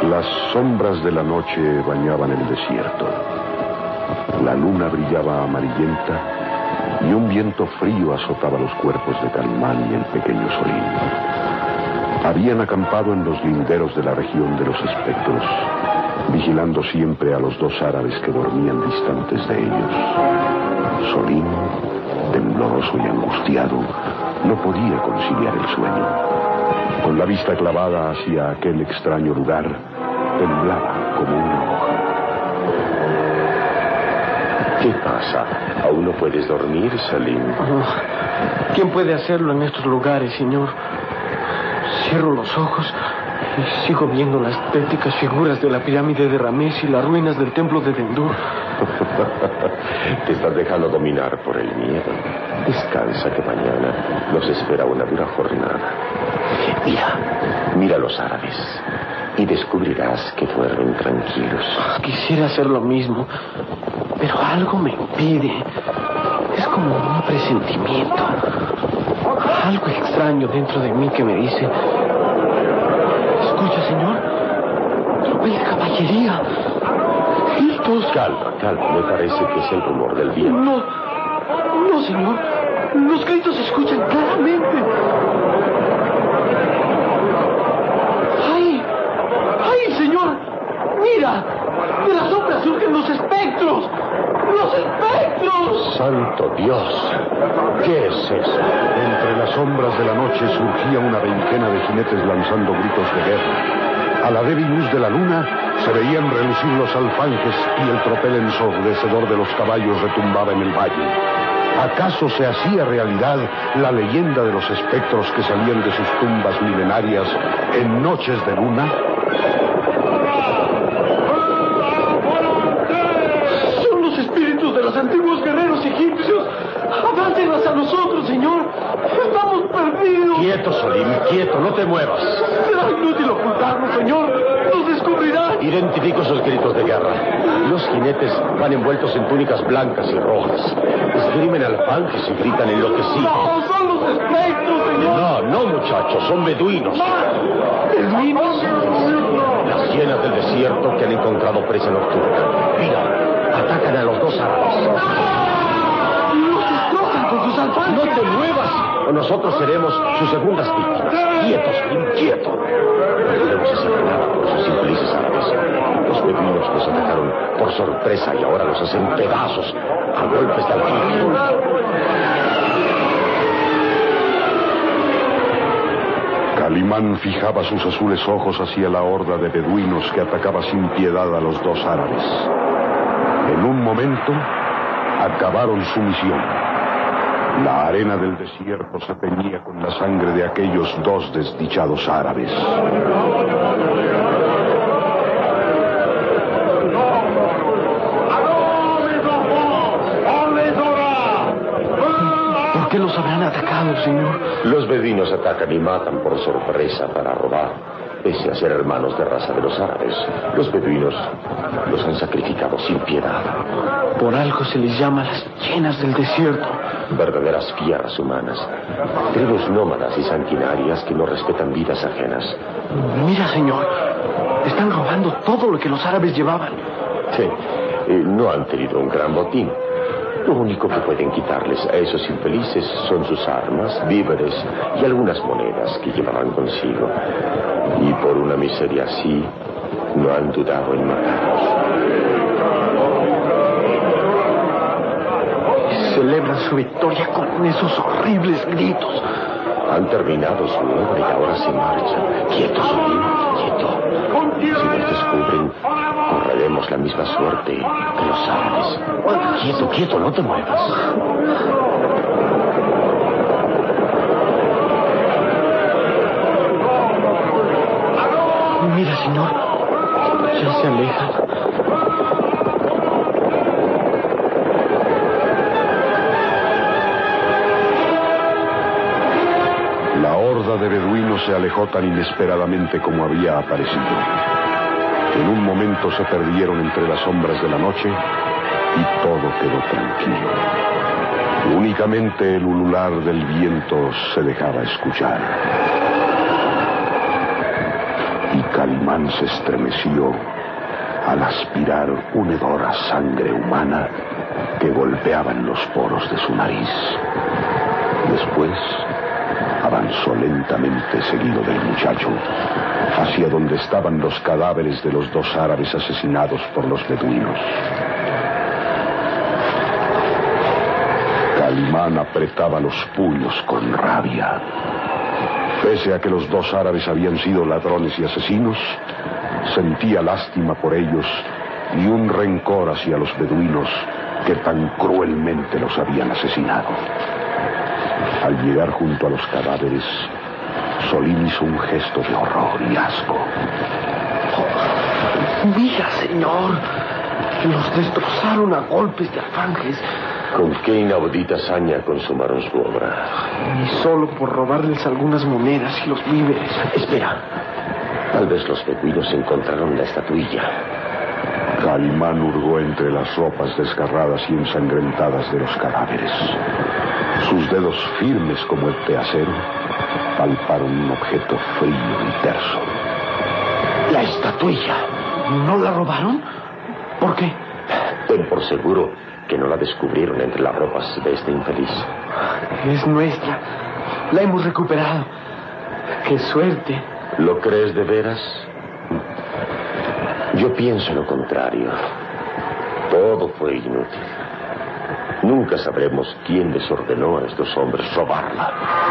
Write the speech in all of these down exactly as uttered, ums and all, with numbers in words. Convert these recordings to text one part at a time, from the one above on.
Las sombras de la noche bañaban el desierto. La luna brillaba amarillenta y un viento frío azotaba los cuerpos de Calimán y el pequeño Solín. Habían acampado en los linderos de la región de los espectros, vigilando siempre a los dos árabes que dormían distantes de ellos. Solín, tembloroso y angustiado, no podía conciliar el sueño. Con la vista clavada hacia aquel extraño lugar, temblaba como una hoja. ¿Qué pasa? ¿Aún no puedes dormir, Salim? Oh, ¿quién puede hacerlo en estos lugares, señor? Cierro los ojos y sigo viendo las tétricas figuras de la pirámide de Ramés y las ruinas del templo de Dendur. Te estás dejando dominar por el miedo. Descansa, que mañana nos espera una dura jornada. Mira, mira a los árabes y descubrirás que duermen tranquilos. Quisiera hacer lo mismo, pero algo me impide. Es como un presentimiento. Algo extraño dentro de mí que me dice... Escucha, señor. Tropel de caballería. Gritos. Calma, calma. Me parece que es el rumor del viento. No, no, señor. Los gritos se escuchan claramente. ¡Ay! ¡Ay, señor! ¡Mira! De las sombras surgen los espectros. ¡Los espectros! ¡Santo Dios! ¿Qué es eso? Entre las sombras de la noche surgía una veintena de jinetes lanzando gritos de guerra. A la débil luz de la luna se veían relucir los alfanjes y el tropel ensordecedor de los caballos retumbaba en el valle. ¿Acaso se hacía realidad la leyenda de los espectros que salían de sus tumbas milenarias en noches de luna? Son los espíritus de los antiguos guerreros egipcios. Avancen hacia nosotros, señor. Estamos perdidos. Quieto, Solim, quieto, no te muevas. Será inútil ocultarnos, señor. Nos descubrirán. Identifico esos gritos de guerra. Los jinetes van envueltos en túnicas blancas y rojas. Esgrimen alfanjes y gritan enloquecidos. No, son los espectros, señor. No, no, muchachos, son beduinos. ¿Beduinos? Las hienas del desierto que han encontrado presa nocturna. Mira, atacan a los dos árabes. Los destrozan con sus alfanjes. No te muevas, o nosotros seremos sus segundas víctimas. Quietos, inquieto. No podemos hacer nada por esos infelices árabes. Los beduinos los atacaron por sorpresa y ahora los hacen pedazos a golpes de alfanje. Calimán fijaba sus azules ojos hacia la horda de beduinos que atacaba sin piedad a los dos árabes. En un momento, acabaron su misión. La arena del desierto se teñía con la sangre de aquellos dos desdichados árabes. ¿Por qué los habrán atacado, señor? Los beduinos atacan y matan por sorpresa para robar. Pese a ser hermanos de raza de los árabes, los beduinos los han sacrificado sin piedad. Por algo se les llama las hienas del desierto. Verdaderas fieras humanas. Tribus nómadas y sanguinarias que no respetan vidas ajenas. Mira, señor. Están robando todo lo que los árabes llevaban. Sí, eh, no han tenido un gran botín. Lo único que pueden quitarles a esos infelices son sus armas, víveres y algunas monedas que llevaban consigo. Y por una miseria así, no han dudado en matarlos. Celebran su victoria con esos horribles gritos. Han terminado su obra y ahora se marchan. Quieto, Solín, quieto. Si nos descubren, correremos la misma suerte que los árabes. Quieto, quieto, no te muevas. Mira, señor. Ya se alejan. La horda de beduinos se alejó tan inesperadamente como había aparecido. En un momento se perdieron entre las sombras de la noche y todo quedó tranquilo. Únicamente el ulular del viento se dejaba escuchar. Y Calimán Calimán se estremeció al aspirar un hedor a sangre humana que golpeaba en los poros de su nariz. Después avanzó lentamente seguido del muchacho hacia donde estaban los cadáveres de los dos árabes asesinados por los beduinos. Calimán apretaba los puños con rabia. Pese a que los dos árabes habían sido ladrones y asesinos, sentía lástima por ellos y un rencor hacia los beduinos que tan cruelmente los habían asesinado. Al llegar junto a los cadáveres, Solín hizo un gesto de horror y asco. Oh, mira, señor, los destrozaron a golpes de alfanjes. ¿Con qué inaudita hazaña consumaron su obra? Y solo por robarles algunas monedas y los víveres. Espera, tal vez los beduinos encontraron la estatuilla. Calimán hurgó entre las ropas desgarradas y ensangrentadas de los cadáveres. Sus dedos firmes como el de acero palparon un objeto frío y terso. La estatuilla. ¿No la robaron? ¿Por qué? Ten por seguro que no la descubrieron entre las ropas de este infeliz. Es nuestra. La hemos recuperado. ¡Qué suerte! ¿Lo crees de veras? Yo pienso lo contrario. Todo fue inútil. Nunca sabremos quién les ordenó a estos hombres robarla.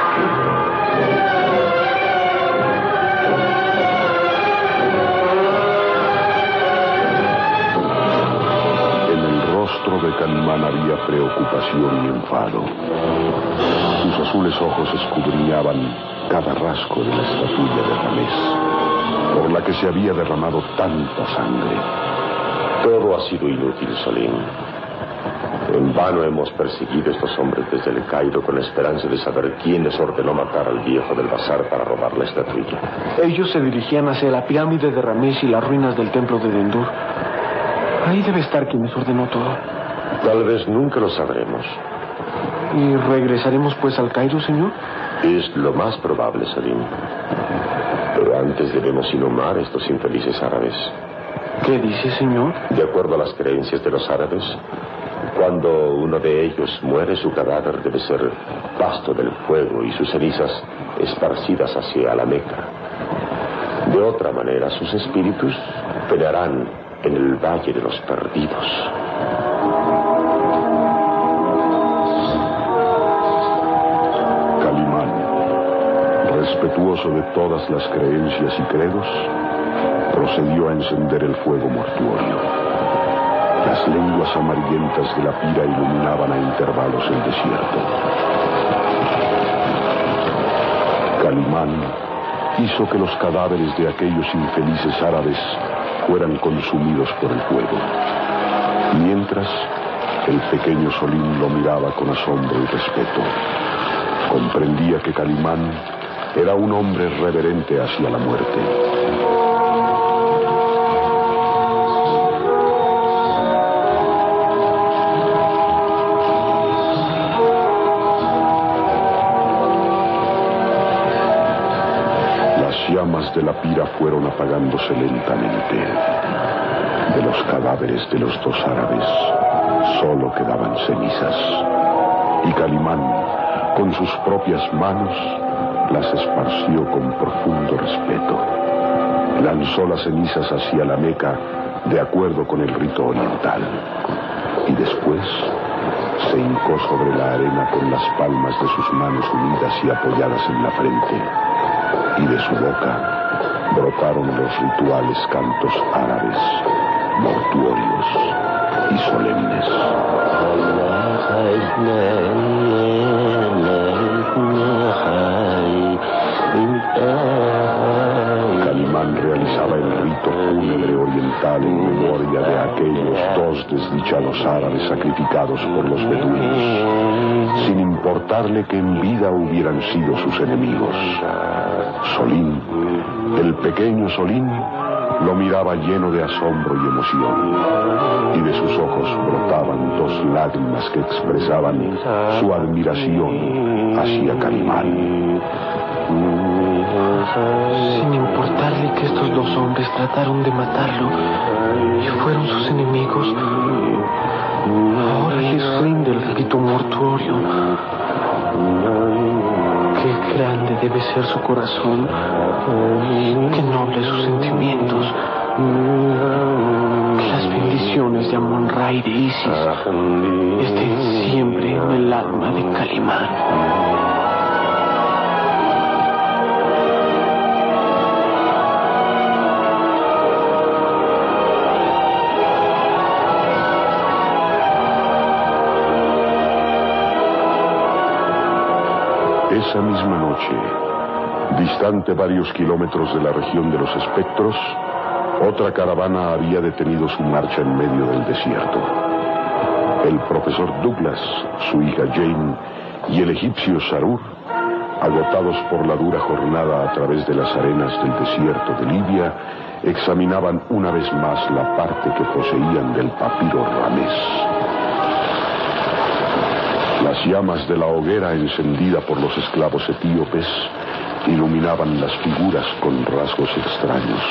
En el rostro de Calimán había preocupación y enfado. Sus azules ojos escudriñaban cada rasgo de la estatuilla de Ramés, por la que se había derramado tanta sangre. Todo ha sido inútil, Solín. En vano hemos perseguido a estos hombres desde el Cairo con la esperanza de saber quién les ordenó matar al viejo del bazar para robar la estatuilla. Ellos se dirigían hacia la pirámide de Ramés y las ruinas del templo de Dendur. Ahí debe estar quien les ordenó todo. Tal vez nunca lo sabremos. ¿Y regresaremos pues al Cairo, señor? Es lo más probable, Salim. Pero antes debemos inhumar a estos infelices árabes. ¿Qué dice, señor? De acuerdo a las creencias de los árabes, cuando uno de ellos muere, su cadáver debe ser pasto del fuego y sus cenizas esparcidas hacia la Meca. De otra manera, sus espíritus pelearán en el Valle de los Perdidos. Respetuoso de todas las creencias y credos, procedió a encender el fuego mortuorio. Las lenguas amarillentas de la pira iluminaban a intervalos el desierto. Calimán hizo que los cadáveres de aquellos infelices árabes fueran consumidos por el fuego. Mientras, el pequeño Solín lo miraba con asombro y respeto. Comprendía que Calimán era un hombre reverente hacia la muerte. Las llamas de la pira fueron apagándose lentamente. De los cadáveres de los dos árabes solo quedaban cenizas. Y Calimán, con sus propias manos, las esparció con profundo respeto. Lanzó las cenizas hacia la Meca de acuerdo con el rito oriental. Y después se hincó sobre la arena con las palmas de sus manos unidas y apoyadas en la frente. Y de su boca brotaron los rituales cantos árabes, mortuorios y solemnes. Calimán realizaba el rito fúnebre oriental en memoria de aquellos dos desdichados árabes sacrificados por los beduinos, sin importarle que en vida hubieran sido sus enemigos. Solín, el pequeño Solín, lo miraba lleno de asombro y emoción, y de sus ojos brotaban dos lágrimas que expresaban su admiración hacia Calimán. Sin importarle que estos Otros dos hombres trataron de matarlo y fueron sus enemigos. Ahora les rinde el rito mortuorio. Qué grande debe ser su corazón, qué nobles sus sentimientos. Que las bendiciones de Amon-Ra y de Isis estén siempre en el alma de Calimán. Esa misma noche, distante varios kilómetros de la región de los espectros, otra caravana había detenido su marcha en medio del desierto. El profesor Douglas, su hija Jane y el egipcio Sarur, agotados por la dura jornada a través de las arenas del desierto de Libia, examinaban una vez más la parte que poseían del papiro Ramés. Las llamas de la hoguera encendida por los esclavos etíopes iluminaban las figuras con rasgos extraños.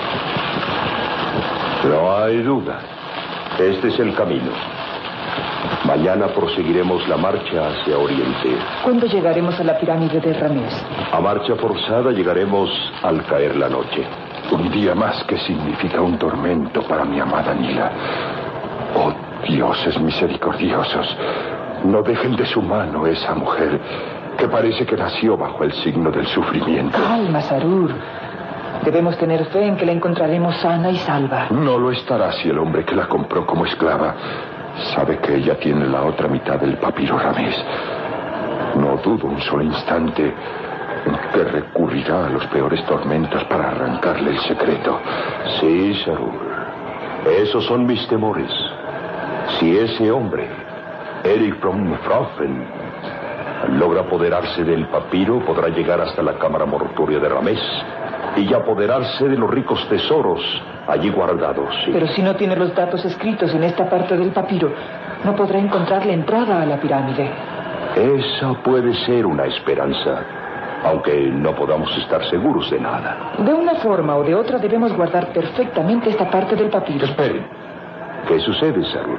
No hay duda. Este es el camino. Mañana proseguiremos la marcha hacia Oriente. ¿Cuándo llegaremos a la pirámide de Ramés? A marcha forzada llegaremos al caer la noche. Un día más que significa un tormento para mi amada Nila. Oh, dioses misericordiosos. No dejen de su mano esa mujer que parece que nació bajo el signo del sufrimiento. Calma, Sarur. Debemos tener fe en que la encontraremos sana y salva. No lo estará si el hombre que la compró como esclava sabe que ella tiene la otra mitad del papiro Ramés. No dudo un solo instante en que recurrirá a los peores tormentos para arrancarle el secreto. Sí, Sarur. Esos son mis temores. Si ese hombre, Eric von Froffen, logra apoderarse del papiro, podrá llegar hasta la cámara mortuoria de Ramés y apoderarse de los ricos tesoros allí guardados. Sí. Pero si no tiene los datos escritos en esta parte del papiro, no podrá encontrar la entrada a la pirámide. Esa puede ser una esperanza, aunque no podamos estar seguros de nada. De una forma o de otra debemos guardar perfectamente esta parte del papiro. Esperen. ¿Qué sucede, Sarur?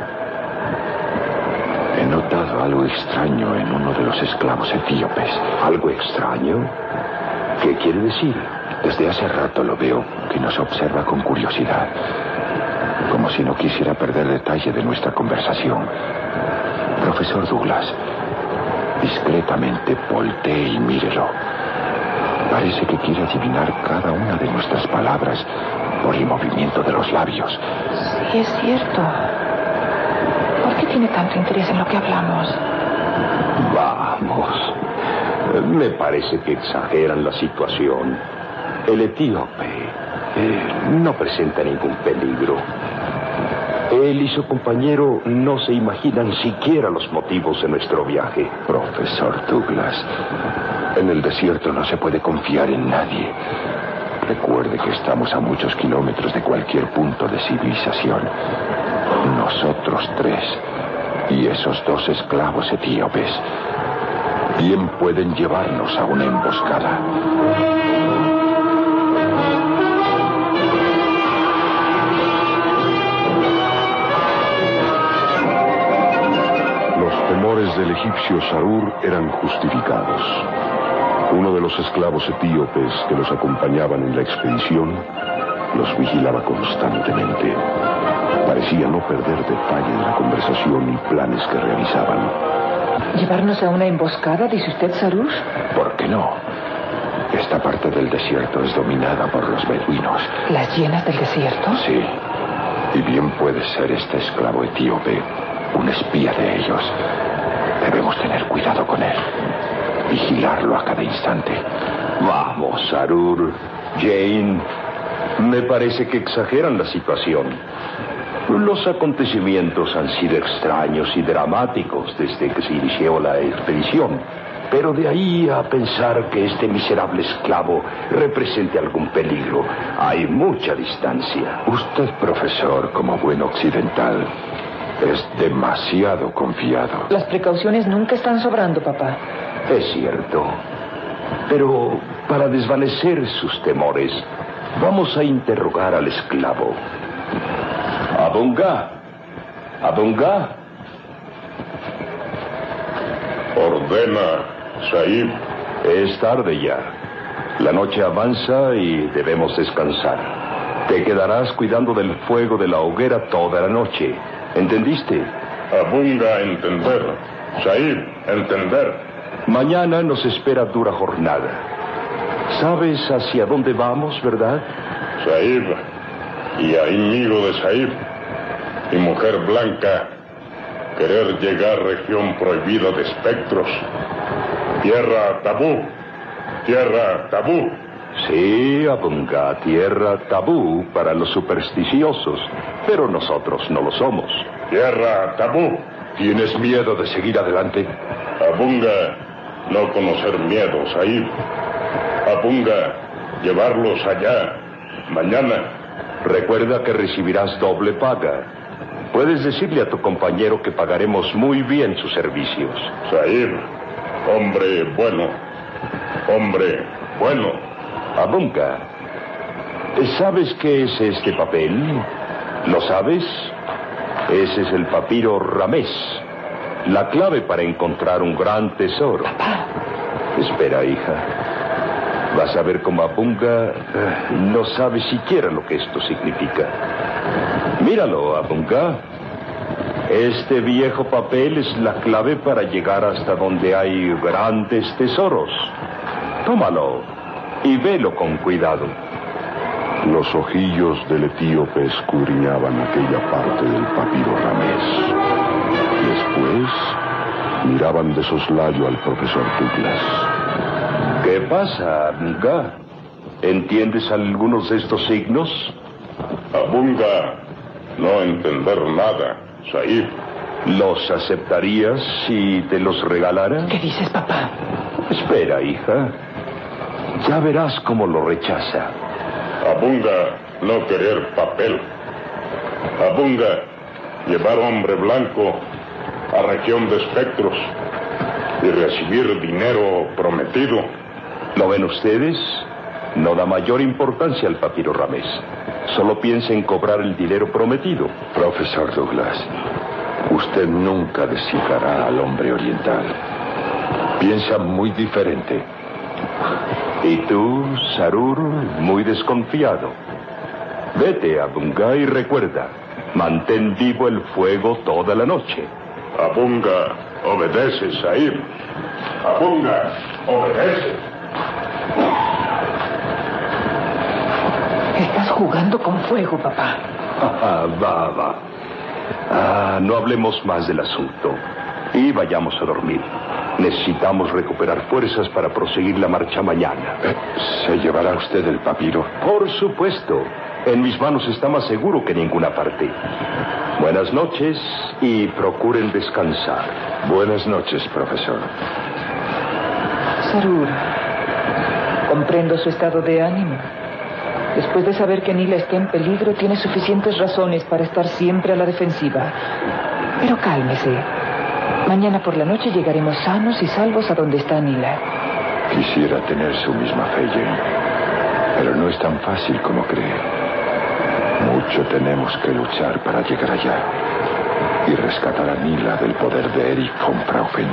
He notado algo extraño en uno de los esclavos etíopes. ¿Algo extraño? ¿Qué quiere decir? Desde hace rato lo veo, que nos observa con curiosidad, como si no quisiera perder detalle de nuestra conversación. Profesor Douglas, discretamente voltee y mírelo. Parece que quiere adivinar cada una de nuestras palabras por el movimiento de los labios. Sí, es cierto. ¿Por qué tiene tanto interés en lo que hablamos? Vamos. Me parece que exageran la situación. El etíope eh, no presenta ningún peligro. Él y su compañero no se imaginan siquiera los motivos de nuestro viaje. Profesor Douglas, en el desierto no se puede confiar en nadie. Recuerde que estamos a muchos kilómetros de cualquier punto de civilización. Nosotros tres y esos dos esclavos etíopes bien pueden llevarnos a una emboscada. Los temores del egipcio Sarur eran justificados. Uno de los esclavos etíopes que los acompañaban en la expedición los vigilaba constantemente. Parecía no perder detalle de la conversación y planes que realizaban. ¿Llevarnos a una emboscada, dice usted, Sarur? ¿Por qué no? Esta parte del desierto es dominada por los beduinos. ¿Las hienas del desierto? Sí. Y bien puede ser este esclavo etíope un espía de ellos. Debemos tener cuidado con él. Vigilarlo a cada instante. Vamos, Sarur, Jane. Me parece que exageran la situación. Los acontecimientos han sido extraños y dramáticos desde que se inició la expedición. Pero de ahí a pensar que este miserable esclavo represente algún peligro, hay mucha distancia. Usted, profesor, como buen occidental, es demasiado confiado. Las precauciones nunca están sobrando, papá. Es cierto. Pero para desvanecer sus temores, Vamos a interrogar al esclavo. Abunga. Abunga. Ordena, Sahib. Es tarde ya. La noche avanza y debemos descansar. Te quedarás cuidando del fuego de la hoguera toda la noche. ¿Entendiste? Abunga, entender. Sahib, entender. Mañana nos espera dura jornada. ¿Sabes hacia dónde vamos, verdad? Sahib, y a amigo de Sahib, y mujer blanca, querer llegar a región prohibida de espectros. Tierra tabú, tierra tabú. Sí, Abunga, tierra tabú para los supersticiosos, pero nosotros no lo somos. Tierra tabú. ¿Tienes miedo de seguir adelante? Abunga, no conocer miedo, Sahib. Abunga, llevarlos allá, mañana. Recuerda que recibirás doble paga. Puedes decirle a tu compañero que pagaremos muy bien sus servicios. Sahib, hombre bueno, hombre bueno. Abunga, ¿sabes qué es este papel? ¿Lo sabes? Ese es el papiro Ramés, la clave para encontrar un gran tesoro. Papá. Espera, hija. Vas a ver cómo Abunga eh, no sabe siquiera lo que esto significa. Míralo, Abunga. Este viejo papel es la clave para llegar hasta donde hay grandes tesoros. Tómalo y velo con cuidado. Los ojillos del etíope escudriñaban aquella parte del papiro Ramés. Después miraban de soslayo al profesor Douglas. ¿Qué pasa, Abunga? ¿Entiendes algunos de estos signos? Abunga, no entender nada, Sahib. ¿Los aceptarías si te los regalara? ¿Qué dices, papá? Espera, hija. Ya verás cómo lo rechaza. Abunga, no querer papel. Abunga, llevar hombre blanco a región de espectros y recibir dinero prometido. ¿Lo ven ustedes? No da mayor importancia al papiro Ramés. Solo piensa en cobrar el dinero prometido. Profesor Douglas, usted nunca descifrará al hombre oriental. Piensa muy diferente. Y tú, Sarur, muy desconfiado. Vete, Abunga, y recuerda, mantén vivo el fuego toda la noche. Abunga, obedece, Sahib. Abunga, obedece. Estás jugando con fuego, papá. Ah, va, va. Ah, no hablemos más del asunto. Y vayamos a dormir. Necesitamos recuperar fuerzas para proseguir la marcha mañana. Eh, ¿Se llevará usted el papiro? Por supuesto. En mis manos está más seguro que en ninguna parte. Buenas noches y procuren descansar. Buenas noches, profesor. Sarur, comprendo su estado de ánimo. Después de saber que Nila está en peligro, tiene suficientes razones para estar siempre a la defensiva. Pero cálmese. Mañana por la noche llegaremos sanos y salvos a donde está Nila. Quisiera tener su misma fe, Jane, pero no es tan fácil como cree. Mucho tenemos que luchar para llegar allá y rescatar a Nila del poder de Erich von Fraufen.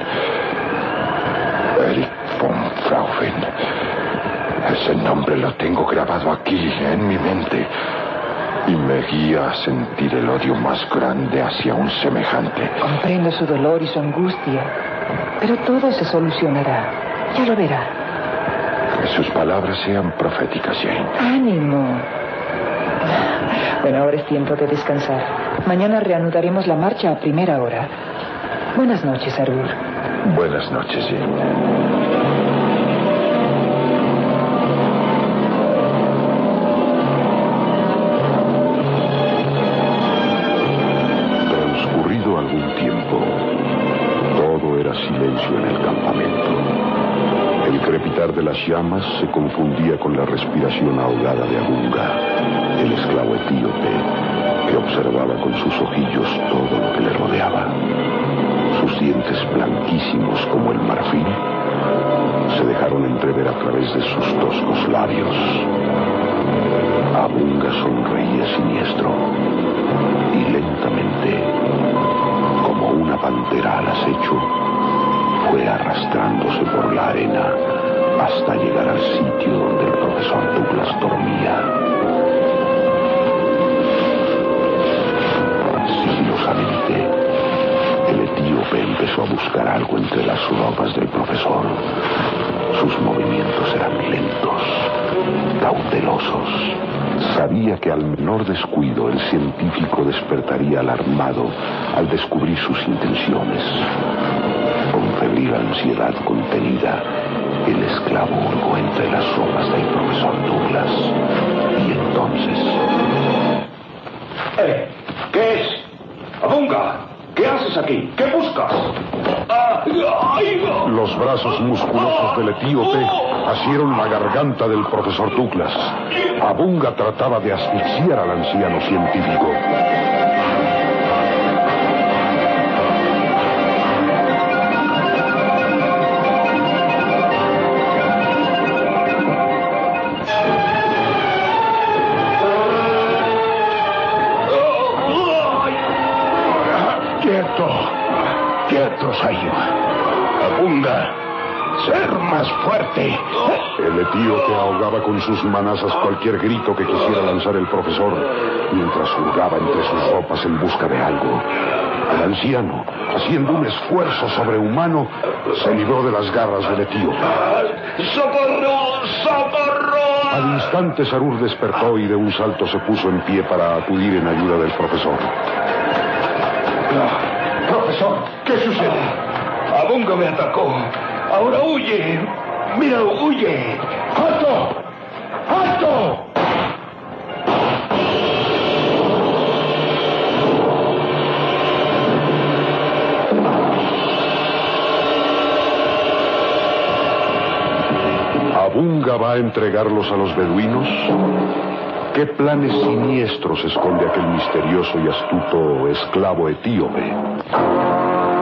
Erich von Fraufen. Ese nombre lo tengo grabado aquí, en mi mente, y me guía a sentir el odio más grande hacia un semejante. Comprendo su dolor y su angustia, pero todo se solucionará. Ya lo verá. Que sus palabras sean proféticas, Jane. ¡Ánimo! Bueno, ahora es tiempo de descansar. Mañana reanudaremos la marcha a primera hora. Buenas noches, Sarur. Buenas noches, Jane. Silencio en el campamento. El crepitar de las llamas se confundía con la respiración ahogada de Abunga, el esclavo etíope, que observaba con sus ojillos todo lo que le rodeaba. Sus dientes blanquísimos como el marfil se dejaron entrever a través de sus toscos labios. Douglas sonreía siniestro y lentamente, como una pantera al acecho, fue arrastrándose por la arena hasta llegar al sitio donde el profesor Douglas dormía. Sigilosamente, el etíope empezó a buscar algo entre las ropas del profesor. Sus movimientos eran lentos, cautelosos. Sabía que al menor descuido el científico despertaría alarmado al descubrir sus intenciones. Con febril ansiedad contenida, el esclavo hurgó entre las ropas del profesor Douglas. Y entonces... ¡Eh! ¿Qué es? ¡Abunga! ¿Qué haces aquí? ¿Qué buscas? Los brazos musculosos del etíope asieron la garganta del profesor Douglas. Abunga trataba de asfixiar al anciano científico. ¡Quieto! ¡Quieto, Sayo! ¡Abunga! ¡Ser más fuerte! El etíope ahogaba con sus manazas cualquier grito que quisiera lanzar el profesor, mientras hurgaba entre sus ropas en busca de algo. El anciano, haciendo un esfuerzo sobrehumano, se libró de las garras del etíope. ¡Socorro! ¡Socorro! Al instante Sarur despertó y de un salto se puso en pie para acudir en ayuda del profesor. Profesor, ¿qué sucede? Abunga me atacó. Ahora huye. Mira, huye. ¡Alto! ¡Alto! ¿Abunga va a entregarlos a los beduinos? ¿Qué planes siniestros esconde aquel misterioso y astuto esclavo etíope?